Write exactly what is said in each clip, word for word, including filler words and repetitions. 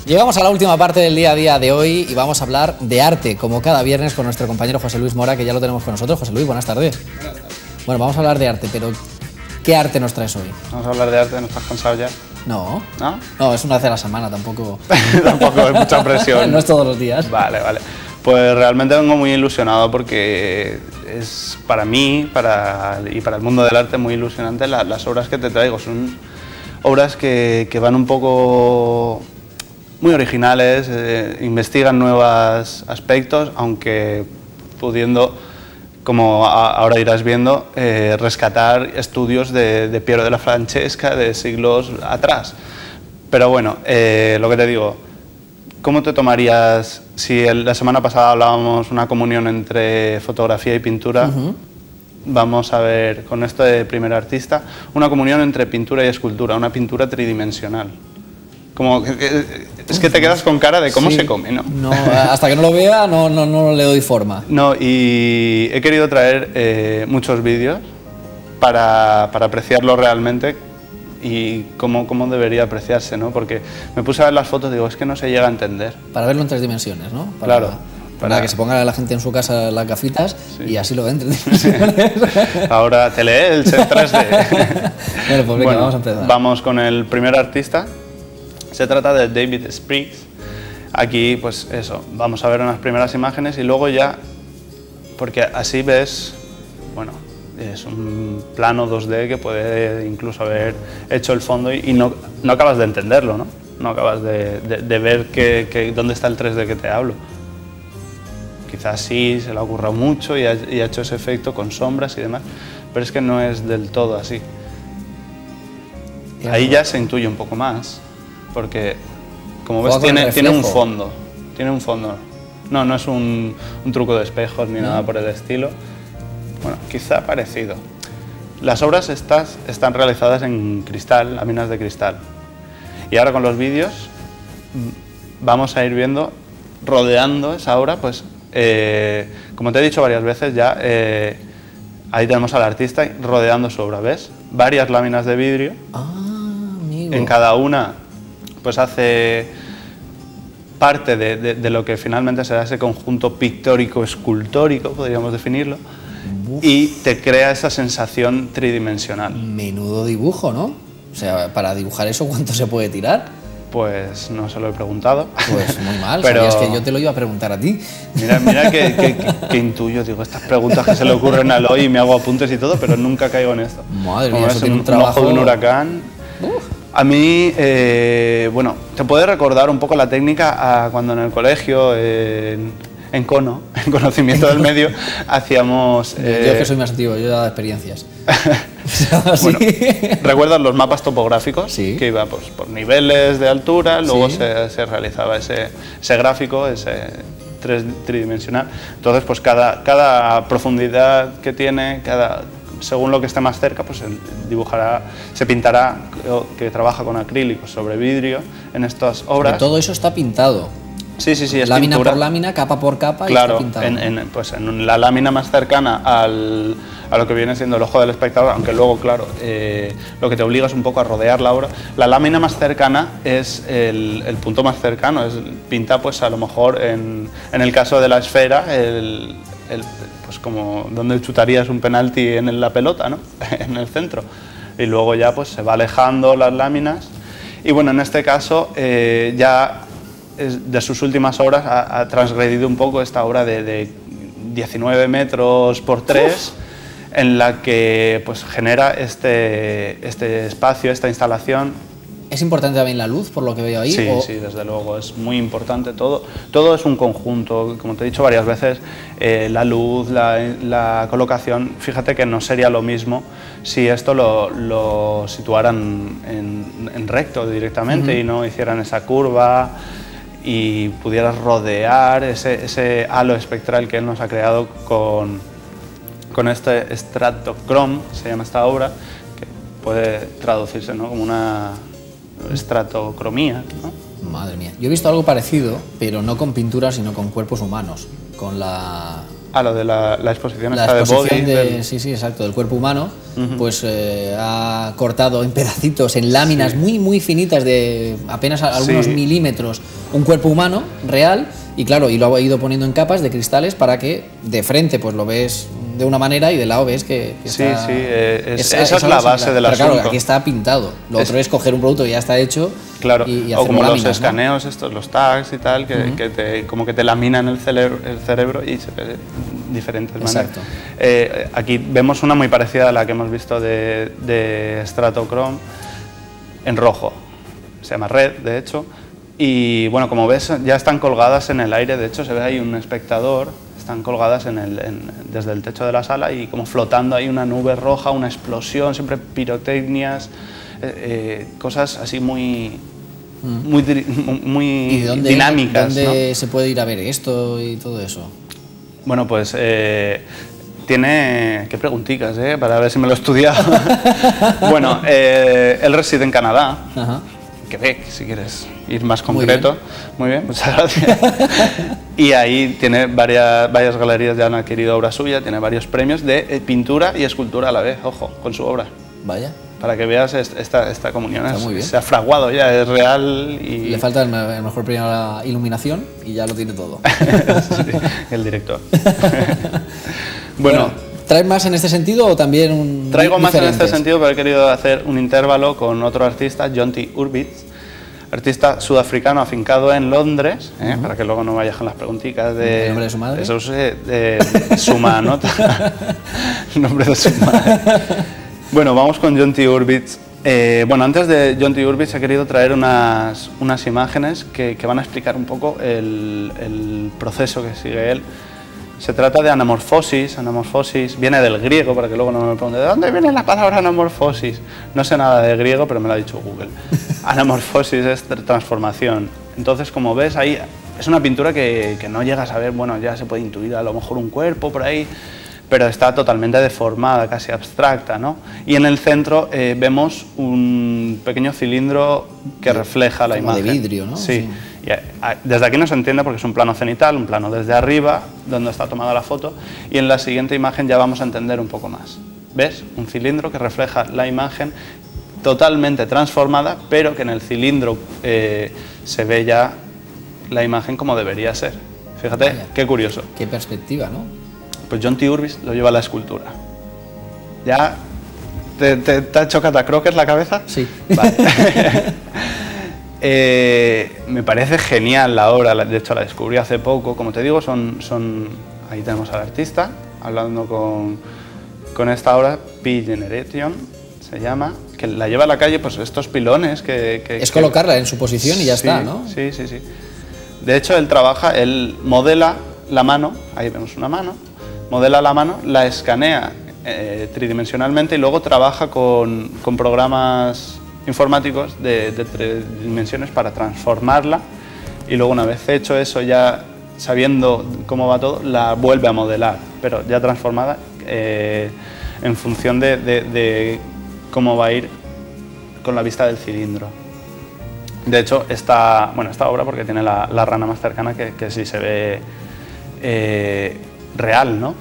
Llegamos a la última parte del día a día de hoy y vamos a hablar de arte, como cada viernes con nuestro compañero José Luis Mora, que ya lo tenemos con nosotros. José Luis, buenas tardes. Buenas tardes. Bueno, vamos a hablar de arte, pero ¿qué arte nos traes hoy? Vamos a hablar de arte, ¿no estás cansado ya? No. ¿No? No, es una vez a la semana, tampoco... Tampoco es mucha presión. No es todos los días. Vale, vale. Pues realmente vengo muy ilusionado porque es para mí para, y para el mundo del arte muy ilusionante la, las obras que te traigo. Son obras que, que van un poco... muy originales, eh, investigan nuevos aspectos, aunque pudiendo, como a, ahora irás viendo, eh, rescatar estudios de, de Piero della Francesca de siglos atrás. Pero bueno, eh, lo que te digo, ¿cómo te tomarías si el, la semana pasada hablábamos una comunión entre fotografía y pintura? Uh-huh. Vamos a ver, con esto de primer artista, una comunión entre pintura y escultura, una pintura tridimensional. Como, es que te quedas con cara de cómo sí, se come, ¿no? No, hasta que no lo vea no, no, no le doy forma. No, y he querido traer eh, muchos vídeos para, para apreciarlo realmente y cómo, cómo debería apreciarse, ¿no? Porque me puse a ver las fotos y digo, es que no se llega a entender. Para verlo en tres dimensiones, ¿no? Para, claro. Para, para que se ponga la gente en su casa las gafitas, sí, y así lo ve en tres sí. dimensiones. Ahora te lee el set tres D. Bueno, pues venga, bueno, vamos a empezar. Vamos con el primer artista. Se trata de David Spriggs. Aquí, pues eso, vamos a ver unas primeras imágenes y luego ya, porque así ves, bueno, es un plano dos D que puede incluso haber hecho el fondo y, y no, no acabas de entenderlo, ¿no? No acabas de, de, de ver que, que, dónde está el tres D que te hablo. Quizás sí, se le ha ocurrido mucho y ha, y ha hecho ese efecto con sombras y demás, pero es que no es del todo así. Ahí ya se intuye un poco más. Porque, como ves, tiene, tiene un fondo, tiene un fondo. No, no es un, un truco de espejos ni no. nada por el estilo. Bueno, quizá parecido. Las obras estas están realizadas en cristal, láminas de cristal. Y ahora con los vídeos vamos a ir viendo, rodeando esa obra, pues, eh, como te he dicho varias veces ya, eh, ahí tenemos al artista rodeando su obra, ¿ves? Varias láminas de vidrio. Ah, amigo. En cada una pues hace parte de, de, de lo que finalmente será ese conjunto pictórico-escultórico, podríamos definirlo, Uf. y te crea esa sensación tridimensional. Menudo dibujo, ¿no? O sea, para dibujar eso, ¿cuánto se puede tirar? Pues no se lo he preguntado. Pues muy mal, pero sabías que yo te lo iba a preguntar a ti. Mira, mira que, que, que, que intuyo, digo, estas preguntas que se le ocurren al hoy y me hago apuntes y todo, pero nunca caigo en esto. Madre mía, Como eso es tiene un, un trabajo... un ojo de un huracán. Uf. A mí, eh, bueno, te puede recordar un poco la técnica a cuando en el colegio, eh, en, en Cono, en conocimiento del medio, hacíamos... Eh, yo es que soy más antiguo, yo he dado experiencias. Bueno, ¿recuerdas los mapas topográficos? Sí. Que iba pues, por niveles de altura, luego sí. se, se realizaba ese, ese gráfico, ese tres, tridimensional. Entonces, pues cada, cada profundidad que tiene, cada... según lo que esté más cerca, pues se dibujará, se pintará, que trabaja con acrílicos sobre vidrio en estas obras. Pero todo eso está pintado. Sí, sí, sí, es lámina pintura. por lámina, capa por capa, claro, y está pintado. En, en, pues en la lámina más cercana al, a lo que viene siendo el ojo del espectador, aunque luego, claro, eh, lo que te obliga es un poco a rodear la obra. La lámina más cercana es el, el punto más cercano, es pinta, pues a lo mejor en, en el caso de la esfera, el, el pues como donde chutarías un penalti en la pelota, ¿no? En el centro. Y luego ya pues se va alejando las láminas. Y bueno, en este caso eh, ya es de sus últimas obras ha, ha transgredido un poco esta obra de, de diecinueve metros por tres, en la que pues genera este, este espacio, esta instalación. ¿Es importante también la luz, por lo que veo ahí? Sí, o... sí, desde luego, es muy importante todo. Todo es un conjunto, como te he dicho varias veces, eh, la luz, la, la colocación, fíjate que no sería lo mismo si esto lo, lo situaran en, en recto directamente uh-huh. y no hicieran esa curva y pudieras rodear ese, ese halo espectral que él nos ha creado con, con este estratocrom, se llama esta obra, que puede traducirse, ¿no?, como una estratocromía, ¿no? Madre mía, yo he visto algo parecido, pero no con pintura, sino con cuerpos humanos, con la, a lo de la, la exposición La esta de exposición body. de, del... sí, sí, exacto, del cuerpo humano, uh-huh. pues eh, ha cortado en pedacitos, en láminas sí. muy, muy finitas de apenas algunos sí. milímetros, un cuerpo humano real, y claro, y lo ha ido poniendo en capas de cristales para que de frente pues lo ves de una manera y de lado ves que, que sí, está... Sí, eh, es, esa, esa es la base del asunto. Claro, aquí está pintado, lo es, otro es coger un producto que ya está hecho. Claro, y, y o como láminas, los escaneos, ¿no? Estos, los tags y tal, que, uh-huh. que te, como que te laminan el cerebro, el cerebro y se ve de diferentes Exacto. maneras. Eh, aquí vemos una muy parecida a la que hemos visto de, de Stratochrome en rojo, se llama Red, de hecho, y bueno, como ves, ya están colgadas en el aire, de hecho se ve ahí un espectador, están colgadas en el, en, desde el techo de la sala y como flotando ahí una nube roja, una explosión, siempre pirotecnias, eh, eh, cosas así muy... muy, muy ¿Y dónde, dinámicas. ¿Dónde ¿no? se puede ir a ver esto y todo eso? Bueno, pues eh, tiene... qué preguntitas, ¿eh? Para ver si me lo he estudiado. Bueno, eh, él reside en Canadá, Ajá. Quebec, si quieres ir más concreto. Muy bien, Muy bien muchas gracias. Y ahí tiene varias, varias galerías, ya han adquirido obra suya, tiene varios premios de eh, pintura y escultura a la vez, ojo, con su obra. Vaya. Para que veas esta, esta comunión, Está muy bien. Se ha fraguado ya, es real y... Le falta el, el mejor premio a la iluminación y ya lo tiene todo. Sí, el director. Bueno, bueno, ¿traes más en este sentido o también un Traigo más diferentes? en este sentido, pero he querido hacer un intervalo con otro artista, Jonty Hurwitz, artista sudafricano afincado en Londres, ¿eh? uh-huh. para que luego no vayas con las preguntitas de... ¿El nombre de su madre? Eso es de, de Suma, ¿no? El nombre de su madre. Bueno, vamos con Jonty Hurwitz. Eh, bueno, antes de Jonty Hurwitz he querido traer unas, unas imágenes que, que van a explicar un poco el, el proceso que sigue él. Se trata de anamorfosis. Anamorfosis viene del griego, para que luego no me pregunten ¿de dónde viene la palabra anamorfosis? No sé nada de griego, pero me lo ha dicho Google. Anamorfosis es transformación. Entonces, como ves, ahí es una pintura que, que no llegas a ver, bueno, ya se puede intuir a lo mejor un cuerpo por ahí, pero está totalmente deformada, casi abstracta, ¿no? Y en el centro eh, vemos un pequeño cilindro que de, refleja la imagen. De vidrio, ¿no? Sí. sí. Y a, a, desde aquí no se entiende porque es un plano cenital, un plano desde arriba, donde está tomada la foto, y en la siguiente imagen ya vamos a entender un poco más. ¿Ves? Un cilindro que refleja la imagen totalmente transformada, pero que en el cilindro eh, se ve ya la imagen como debería ser. Fíjate, Vaya, qué curioso. Qué perspectiva, ¿no? Pues Jonty Hurwitz lo lleva a la escultura. ¿Ya te, te, te ha hecho catacroques la cabeza? Sí. Vale. eh, me parece genial la obra, de hecho la descubrí hace poco. Como te digo, son, son ahí tenemos al artista hablando con, con esta obra, P-Generation se llama, que la lleva a la calle, pues estos pilones que... que es que, colocarla en su posición y ya sí, está, ¿no? Sí, sí, sí. De hecho, él trabaja, él modela la mano, ahí vemos una mano, modela la mano, la escanea eh, tridimensionalmente y luego trabaja con, con programas informáticos de, de tres dimensiones para transformarla y luego una vez hecho eso, ya sabiendo cómo va todo, la vuelve a modelar, pero ya transformada eh, en función de, de, de cómo va a ir con la vista del cilindro. De hecho, esta, bueno, esta obra, porque tiene la, la rana más cercana, que, que sí se ve eh, real, ¿no?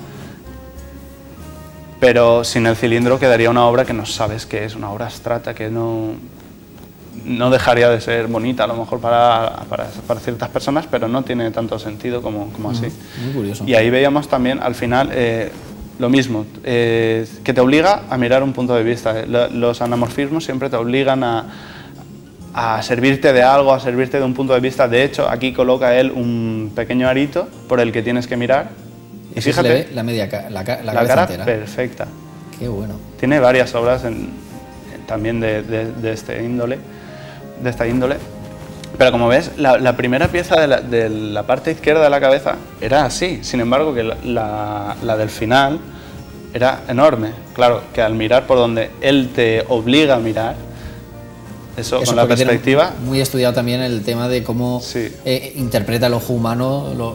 Pero sin el cilindro quedaría una obra que no sabes qué es, una obra abstracta que no, no dejaría de ser bonita a lo mejor para, para, para ciertas personas, pero no tiene tanto sentido como, como así. Muy curioso. Y ahí veíamos también al final eh, lo mismo, eh, que te obliga a mirar un punto de vista. Los anamorfismos siempre te obligan a, a servirte de algo, a servirte de un punto de vista. De hecho, aquí coloca él un pequeño arito por el que tienes que mirar. Y fíjate, se le ve la media la, la, la cara entera. Perfecta. Qué bueno. Tiene varias obras en, en, también de, de, de este índole, de esta índole. Pero como ves, la, la primera pieza de la, de la parte izquierda de la cabeza era así. Sin embargo, que la, la, la del final era enorme. Claro, que al mirar por donde él te obliga a mirar, eso, eso con la perspectiva. Muy estudiado también el tema de cómo sí. eh, interpreta el ojo humano lo,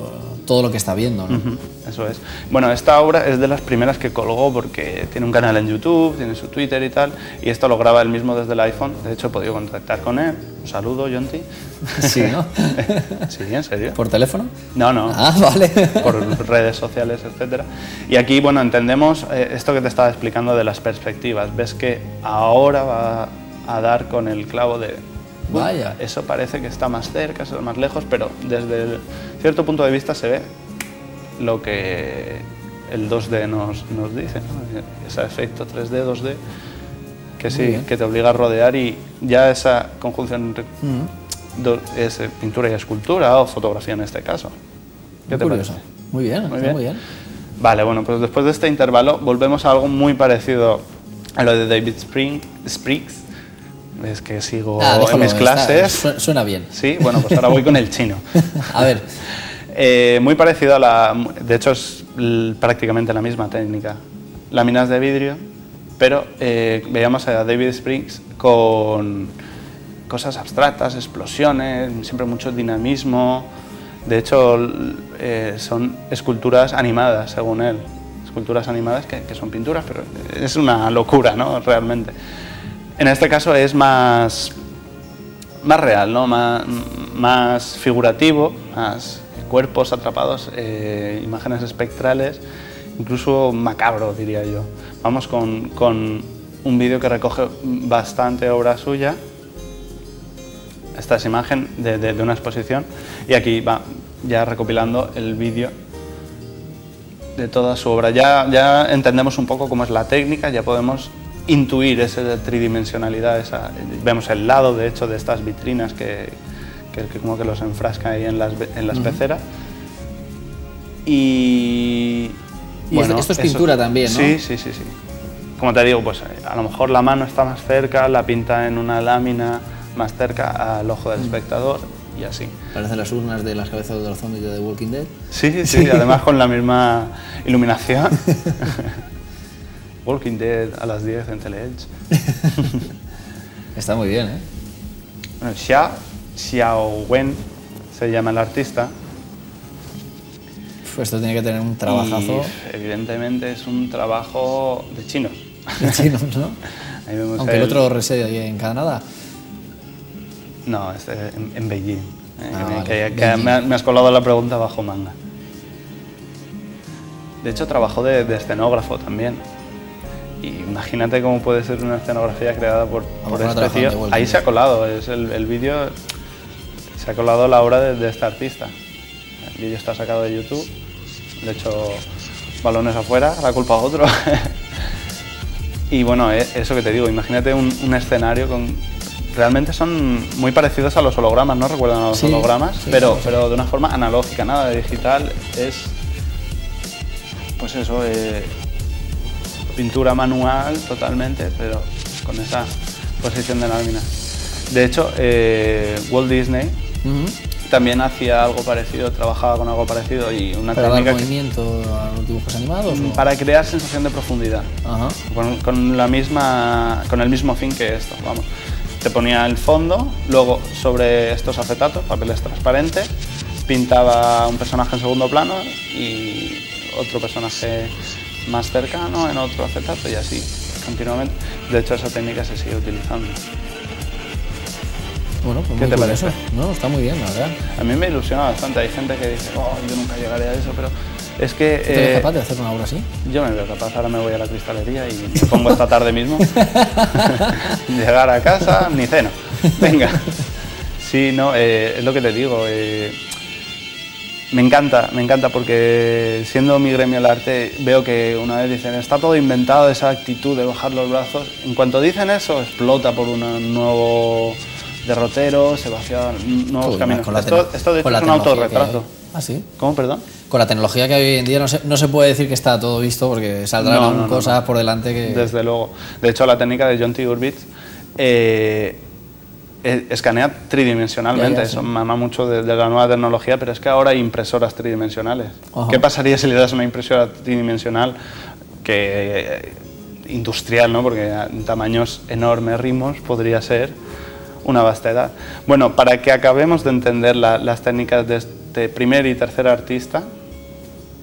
todo lo que está viendo, ¿no? Uh-huh, eso es. Bueno, esta obra es de las primeras que colgó porque tiene un canal en YouTube, tiene su Twitter y tal, y esto lo graba él mismo desde el iPhone. De hecho, he podido contactar con él. Un saludo, Jonty. Sí, ¿no? Sí, ¿en serio? ¿Por teléfono? No, no. Ah, vale. Por redes sociales, etcétera. Y aquí, bueno, entendemos eh, esto que te estaba explicando de las perspectivas. Ves que ahora va a dar con el clavo de... Vaya. Eso parece que está más cerca, eso más lejos, pero desde el cierto punto de vista se ve lo que el dos D nos, nos dice, ¿no? Ese efecto tres D, dos D, que sí, que te obliga a rodear, y ya esa conjunción uh-huh. do, es pintura y escultura, o fotografía en este caso. ¿Qué te parece? Muy bien, muy bien. muy bien. Vale, bueno, pues después de este intervalo volvemos a algo muy parecido a lo de David Spring, Spriggs. Es que sigo ah, déjalo, en mis clases. Está, suena bien. Sí, bueno, pues ahora voy con el chino. A ver. Eh, muy parecido a la... De hecho, es prácticamente la misma técnica. Láminas de vidrio, pero eh, veíamos a David Spriggs con cosas abstractas, explosiones, siempre mucho dinamismo. De hecho, eh, son esculturas animadas, según él. Esculturas animadas que, que son pinturas, pero es una locura, ¿no? Realmente. En este caso es más, más real, ¿no? Más, más figurativo, más cuerpos atrapados, eh, imágenes espectrales, incluso macabro, diría yo. Vamos con, con un vídeo que recoge bastante obra suya. Esta es imagen de, de, de una exposición, y aquí va ya recopilando el vídeo de toda su obra. Ya, ya entendemos un poco cómo es la técnica, ya podemos intuir esa tridimensionalidad, esa, vemos el lado de hecho de estas vitrinas que, que, que como que los enfrasca ahí en las, en las uh-huh. peceras. Y, y bueno, esto es eso, pintura también, ¿no? Sí, sí, sí, sí. Como te digo, pues a lo mejor la mano está más cerca, la pinta en una lámina más cerca al ojo del espectador y así. Parecen las urnas de las cabezas de los zombies de The Walking Dead. Sí, sí, sí, además con la misma iluminación. Walking Dead a las diez en Teleelch. Está muy bien, ¿eh? Bueno, Xia, Xiao Wen se llama el artista. Pues esto tiene que tener un trabajazo. Y, evidentemente es un trabajo de chinos. De chinos, ¿no? Ahí vemos Aunque el, el otro reside ahí en Canadá. No, es en, en Beijing. Ah, eh, vale. que, que Beijing. Me, me has colado la pregunta bajo manga. De hecho, trabajó de, de escenógrafo también. Y imagínate cómo puede ser una escenografía creada por, por este tío. Ahí se ha colado, es el, el vídeo, se ha colado la obra de, de este artista. El vídeo está sacado de YouTube, de hecho, balones afuera, la culpa a otro. Y bueno, eso que te digo, imagínate un, un escenario con... Realmente son muy parecidos a los hologramas, ¿no? Recuerdan a los sí, hologramas, sí, pero, sí. pero de una forma analógica, nada de digital, es... Pues eso, eh, pintura manual totalmente, pero con esa posición de lámina. De hecho, eh, Walt Disney uh-huh. también hacía algo parecido, trabajaba con algo parecido y una ¿Para técnica... dar movimiento que, a los dibujos animados? ¿O? Para crear sensación de profundidad, uh-huh. con, con, la misma, con el mismo fin que esto, vamos. Te ponía el fondo, luego sobre estos acetatos, papeles transparentes, pintaba un personaje en segundo plano y otro personaje más cercano en otro acetato y así continuamente. De hecho, esa técnica se sigue utilizando. Bueno, pues ¿qué te parece? Eso. No, está muy bien, la verdad. A mí me ilusiona bastante. Hay gente que dice, oh, yo nunca llegaré a eso, pero es que... ¿Tú te ves capaz de hacer una obra así? Yo me veo capaz. Ahora me voy a la cristalería y me pongo esta tarde mismo. Llegar a casa, ni ceno. Venga. Sí, no, eh, es lo que te digo. Eh, Me encanta, me encanta porque siendo mi gremio el arte veo que una vez dicen está todo inventado, esa actitud de bajar los brazos, en cuanto dicen eso explota por un nuevo derrotero, se vacía nuevos Uy, caminos. Esto, esto de hecho es un autorretrato. Que... ¿Ah, sí? ¿Cómo, perdón? Con la tecnología que hay hoy en día no se, no se puede decir que está todo visto porque saldrán no, no, cosas no, no. por delante que... Desde luego. De hecho la técnica de Jonty Urbitz eh, escanea tridimensionalmente, ya, ya, sí. Eso mama mucho de, de la nueva tecnología, pero es que ahora hay impresoras tridimensionales. Ajá. ¿Qué pasaría si le das una impresora tridimensional que industrial, ¿no? Porque en tamaños enormes, rimos, podría ser una vastedad. Bueno, para que acabemos de entender la, las técnicas de este primer y tercer artista,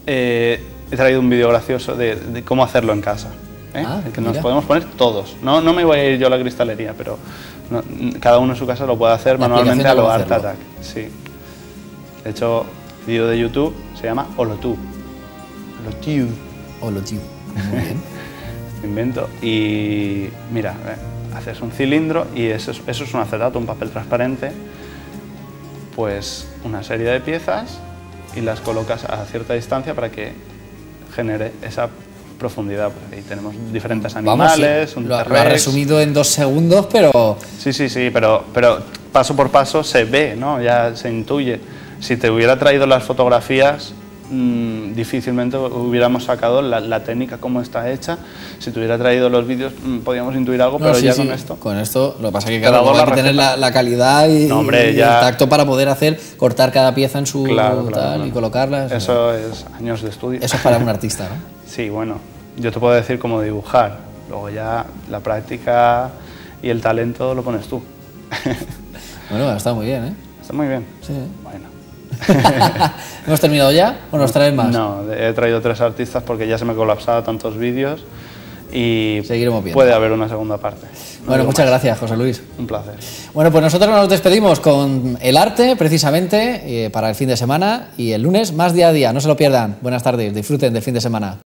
eh, he traído un vídeo gracioso de, de cómo hacerlo en casa. ¿eh? Ah, que nos mira. podemos poner todos. No, no me voy a ir yo a la cristalería, pero no, cada uno en su casa lo puede hacer La manualmente a aplicación de lo cómo Art hacerlo. Attack. Sí. De hecho, el vídeo de YouTube se llama Holotube. Holotube. Hola, tío. Muy bien. Invento. Y mira, eh, haces un cilindro y eso es, eso es un acetato, un papel transparente. Pues una serie de piezas y las colocas a cierta distancia para que genere esa profundidad. Pues ahí tenemos diferentes animales, Vamos, sí. un lo, lo T-Rex. has resumido en dos segundos, pero Sí, sí, sí, pero, pero paso por paso se ve, ¿no? Ya se intuye. Si te hubiera traído las fotografías, mmm, difícilmente hubiéramos sacado la, la técnica cómo está hecha. Si te hubiera traído los vídeos, mmm, podíamos intuir algo, no, pero sí, ya sí, con esto... Con esto, lo que pasa es que Te claro, hago luego hay la que tener receta. la, la calidad y, No, hombre, y ya- el tacto para poder hacer, cortar cada pieza en su Claro, claro, tal claro. y colocarla. Eso, Eso es años de estudio. eso es para un artista, ¿no? Sí, bueno, yo te puedo decir cómo dibujar, luego ya la práctica y el talento lo pones tú. Bueno, está muy bien, ¿eh? Está muy bien. Sí. Bueno. ¿Hemos terminado ya o nos traen más? No, he traído tres artistas porque ya se me colapsaba tantos vídeos y Seguiremos viendo. puede haber una segunda parte. No Bueno, digo muchas más. gracias, José Luis. Un placer. Bueno, pues nosotros nos despedimos con el arte, precisamente, eh, para el fin de semana y el lunes más día a día. No se lo pierdan. Buenas tardes, disfruten del fin de semana.